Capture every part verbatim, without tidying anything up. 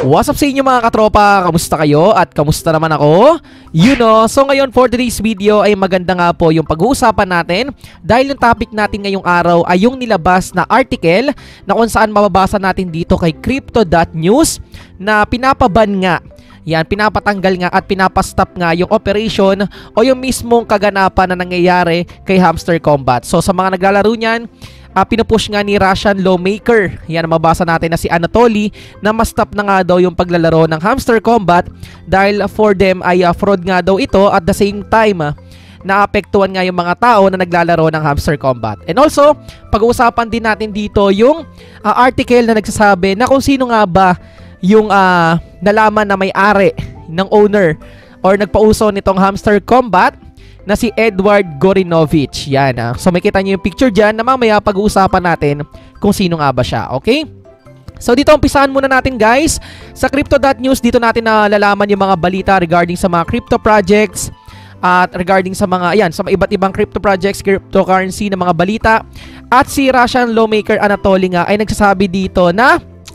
What's up sa inyo mga katropa? Kamusta kayo? At kamusta naman ako? You know, so ngayon for today's video ay maganda nga po yung pag-uusapan natin dahil yung topic natin ngayong araw ay yung nilabas na article na kung saan mababasa natin dito kay Crypto dot news na pinapaban nga, yan, pinapatanggal nga at pinapastop nga yung operation o yung mismong kaganapan na nangyayari kay Hamster Kombat. So sa mga naglalaro niyan, Uh, pinupush nga ni Russian lawmaker, yan mabasa natin na si Anatoly, na ma-stop na nga daw yung paglalaro ng Hamster Kombat dahil for them ay uh, fraud nga daw ito. At the same time uh, naapektuhan nga yung mga tao na naglalaro ng Hamster Kombat. And also pag-uusapan din natin dito yung uh, article na nagsasabi na kung sino nga ba yung uh, nalaman na may-ari ng owner or nagpauso nitong Hamster Kombat na si Edward Gorinovich. Yan ah. So makita niyo yung picture dyan na mamaya pag-uusapan natin kung sino nga ba siya. Okay? So dito umpisahan muna natin guys. Sa Crypto dot news dito natin nalalaman yung mga balita regarding sa mga crypto projects at regarding sa mga, ayan, sa iba't ibang crypto projects, cryptocurrency na mga balita. At si Russian lawmaker Anatoly nga ay nagsasabi dito na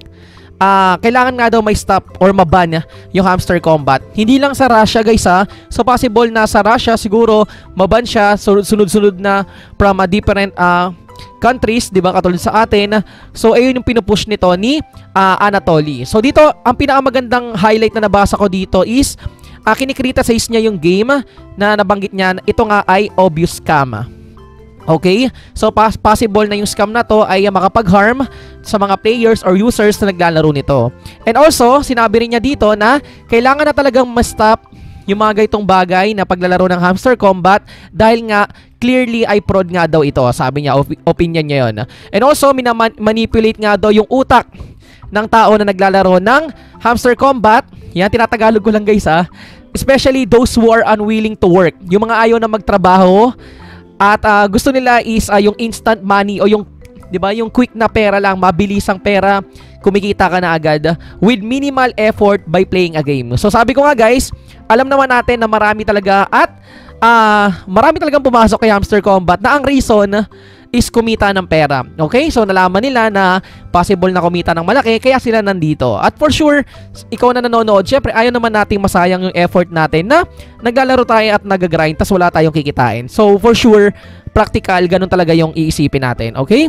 Uh, kailangan nga daw may stop or maban yung Hamster Kombat. Hindi lang sa Russia guys ha. So possible na sa Russia siguro maban siya sunod-sunod na from a different uh, countries, di ba, katulad sa atin. So ayun yung pinupush nito ni uh, Anatoly. So dito ang pinakamagandang highlight na nabasa ko dito is uh, kinikriticize niya yung game na nabanggit niya. Ito nga ay obvious scam. Okay? So possible na yung scam na to ay makapag-harm sa mga players or users na naglalaro nito. And also, sinabi rin niya dito na kailangan na talagang ma-stop yung mga gaitong bagay na paglalaro ng Hamster Kombat dahil nga clearly ay fraud nga daw ito. Sabi niya, op opinion niya yun. And also, minamanipulate nga daw yung utak ng tao na naglalaro ng Hamster Kombat. Yan, tinatagalog ko lang guys ha. Especially those who are unwilling to work. Yung mga ayaw na magtrabaho at uh, gusto nila is uh, yung instant money o yung, di ba, yung quick na pera lang, mabilisang pera, kumikita ka na agad with minimal effort by playing a game. So sabi ko nga guys, alam naman natin na marami talaga at uh, marami talagang pumasok kay Hamster Kombat na ang reason is kumita ng pera. Okay? So nalaman nila na possible na kumita ng malaki kaya sila nandito. At for sure, ikaw na nanonood, syempre ayaw naman nating masayang yung effort natin na naglalaro tayo at nag-grind tas wala tayong kikitain. So for sure, practical, ganun talaga yung iisipin natin. Okay?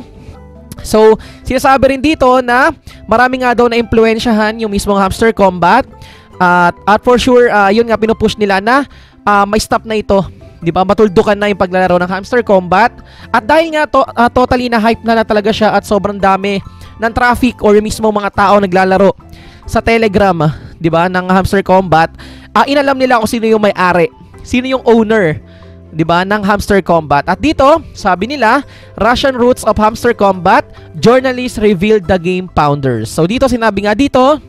So, sinasabi rin dito na marami nga daw na impluensyahan yung mismong Hamster Kombat. At, at for sure, uh, yun nga pinupush nila na uh, may stop na ito. Di ba? Matuldukan na yung paglalaro ng Hamster Kombat. At dahil nga to, uh, totally na hype na na talaga siya at sobrang dami ng traffic or mismo mga tao naglalaro sa Telegram, di ba, ng Hamster Kombat, uh, inalam nila kung sino yung may-ari, sino yung owner, di ba, ng Hamster Kombat. At dito, sabi nila, Russian roots of Hamster Kombat, journalists revealed the game founders. So dito sinabi nga dito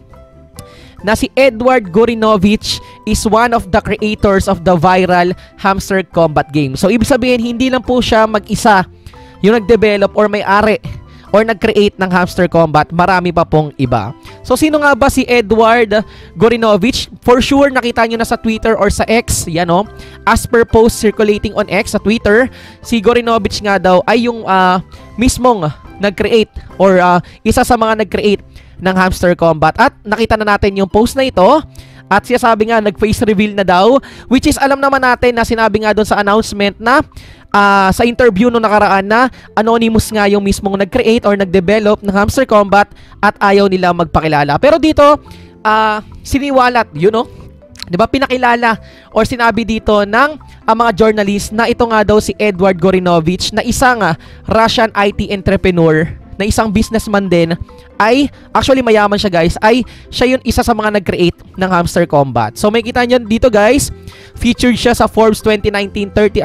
na si Edward Gorinovich is one of the creators of the viral Hamster Kombat game. So ibig sabihin, hindi lang po siya mag-isa yung nag-develop or may-ari or nag-create ng Hamster Kombat. Marami pa pong iba. So sino nga ba si Edward Gorinovich? For sure nakita nyo na sa Twitter or sa X. Yan o. As per post circulating on X sa Twitter, si Gorinovich nga daw ay yung uh, mismong nag-create or uh, isa sa mga nag-create ng Hamster Kombat. At nakita na natin yung post na ito. At siya sabi nga, nag-face reveal na daw. Which is alam naman natin na sinabi nga doon sa announcement na uh, sa interview nung nakaraan na anonymous nga yung mismong nag-create or nag-develop ng Hamster Kombat at ayaw nila magpakilala. Pero dito, uh, siniwalat, you know, diba, pinakilala or sinabi dito ng uh, mga journalist na ito nga daw si Edward Gorinovich na isang uh, Russian I T entrepreneur, na isang businessman din, ay actually mayaman siya guys, ay siya yung isa sa mga nag-create ng Hamster Kombat. So may kita nyo dito guys, featured siya sa Forbes twenty nineteen thirty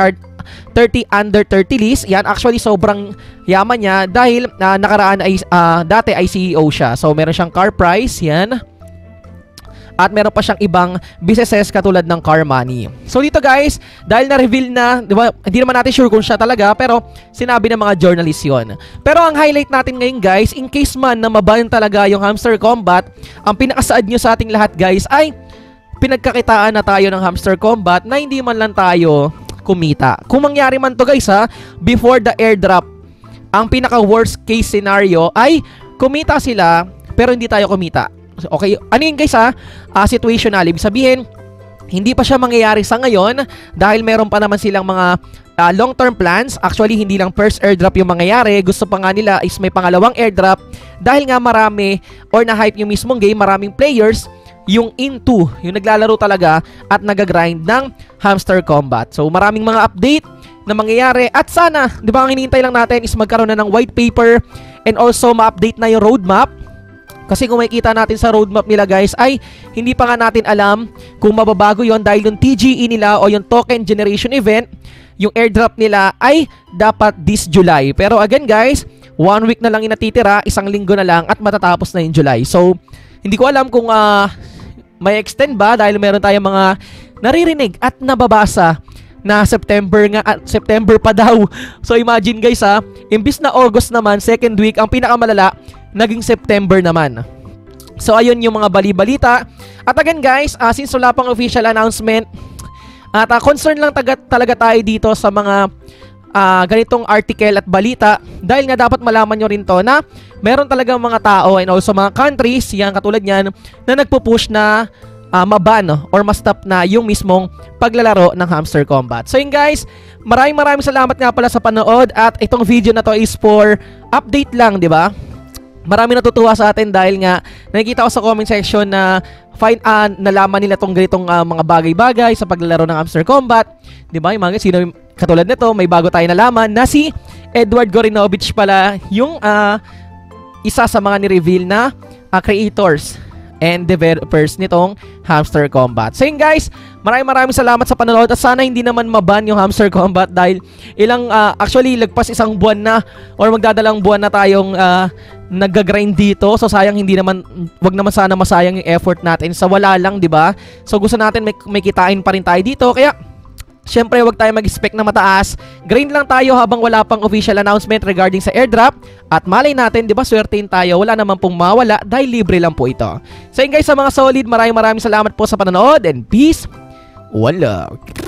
under thirty list. Yan, actually sobrang yaman niya dahil uh, nakaraan ay uh, dati ay C E O siya. So meron siyang car price, yan. At meron pa siyang ibang businesses katulad ng Car Money. So dito guys, dahil na-reveal na, di ba, hindi naman natin sure kung siya talaga, pero sinabi ng mga journalists yon. Pero ang highlight natin ngayon guys, in case man na maban talaga yung Hamster Kombat, ang pinakasaad nyo sa ating lahat guys ay pinagkakitaan na tayo ng Hamster Kombat na hindi man lang tayo kumita. Kung mangyari man to guys ha, before the airdrop, ang pinaka worst case scenario ay kumita sila pero hindi tayo kumita. Okay, ano yun guys ha? Uh, situational, ibig sabihin, hindi pa siya mangyayari sa ngayon dahil meron pa naman silang mga uh, long-term plans. Actually, hindi lang first airdrop yung mangyayari. Gusto pa nga nila is may pangalawang airdrop dahil nga marami or na-hype yung mismong game, maraming players yung into, yung naglalaro talaga at nagagrind ng Hamster Combat. So, maraming mga update na mangyayari at sana, di ba ang hinihintay lang natin is magkaroon na ng white paper and also ma-update na yung roadmap. Kasi kung makikita natin sa roadmap nila guys ay hindi pa nga natin alam kung mababago yon dahil yung T G E nila o yung token generation event, yung airdrop nila ay dapat this July. Pero again guys, one week na lang yung natitira, isang linggo na lang at matatapos na yung July. So, hindi ko alam kung uh, may extend ba dahil meron tayong mga naririnig at nababasa na September nga at September pa daw. So imagine guys ha, imbis na August naman, second week, ang pinakamalala, naging September naman. So ayun yung mga bali-balita. At again guys, uh, since wala pang official announcement, at uh, concern lang taga, talaga tayo dito sa mga uh, ganitong article at balita dahil nga dapat malaman nyo rin to na meron talagang mga tao and also mga countries, yan katulad yan, na nagpo-push na uh, maban or ma-stop na yung mismong paglalaro ng Hamster Combat. So yun guys, maraming maraming salamat nga pala sa panood at itong video na to is for update lang, di ba? Marami natutuwa sa atin dahil nga nakikita ko sa comment section na fine uh, nalaman nila tong ganitong uh, mga bagay-bagay sa paglalaro ng Hamster Combat. 'Di ba? Yung mga sino katulad nito, may bago tayo nalaman na si Edward Gorinovich pala yung uh, isa sa mga ni-reveal na uh, creators and developers nitong Hamster Combat. So yun guys, maraming maraming salamat sa panonood at sana hindi naman maban yung Hamster Combat dahil ilang uh, actually lagpas isang buwan na or magdadalang buwan na tayong uh, nag-grind dito. So sayang hindi naman, wag naman sana masayang yung effort natin sa wala lang, di ba? So gusto natin may, may kitain pa rin tayo dito. Kaya syempre wag tayo mag-expect na mataas. Grind lang tayo habang wala pang official announcement regarding sa airdrop. At malay natin, di ba, swertein tayo. Wala naman pong mawala dahil libre lang po ito. So yun guys, sa mga solid, maraming maraming salamat po sa panonood and peace. One love.